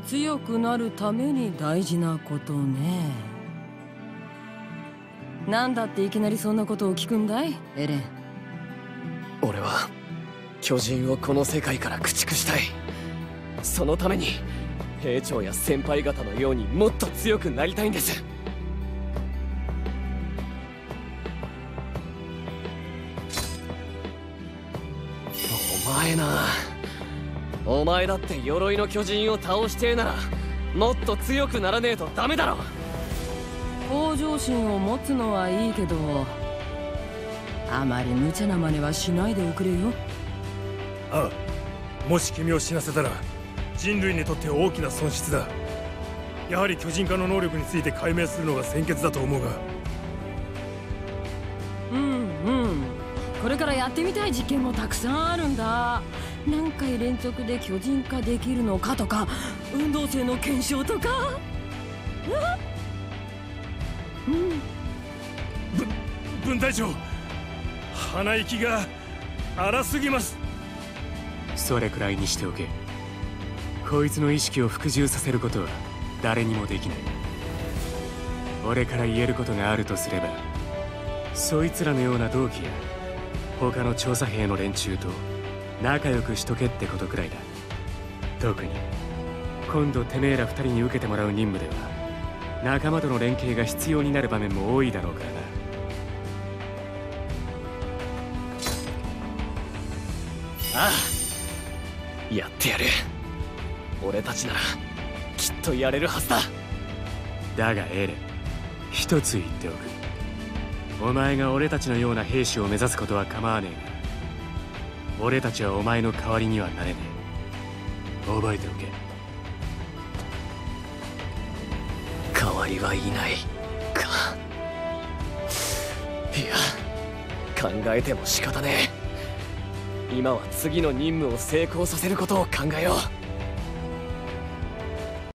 強くなるために大事なことね。なんだっていきなりそんなことを聞くんだい、エレン。 俺は巨人をこの世界から駆逐したい。そのために兵長や先輩方のようにもっと強くなりたいんです。お前だって鎧の巨人を倒してえならもっと強くならねえとダメだろ。 向上心を持つのはいいけど、あまり無茶な真似はしないでおくれよ。 ああ、もし君を死なせたら人類にとって大きな損失だ。やはり巨人化の能力について解明するのが先決だと思うが。 これからやってみたい実験もたくさんあるんだ。何回連続で巨人化できるのかとか、運動性の検証とか。 分隊長、鼻息が荒すぎます。 それくらいにしておけ。こいつの意識を服従させることは誰にもできない。俺から言えることがあるとすれば、そいつらのような同期や他の調査兵の連中と仲良くしとけってことくらいだ。特に今度てめえら二人に受けてもらう任務では仲間との連携が必要になる場面も多いだろうからな。 ああ、やってやる。俺たちならきっとやれるはずだ。 だがエレン、一つ言っておく。お前が俺たちのような兵士を目指すことは構わねえが、俺たちはお前の代わりにはなれねえ。覚えておけ。 代わりはいないか。いや、考えても仕方ねえ。今は次の任務を成功させることを考えよう。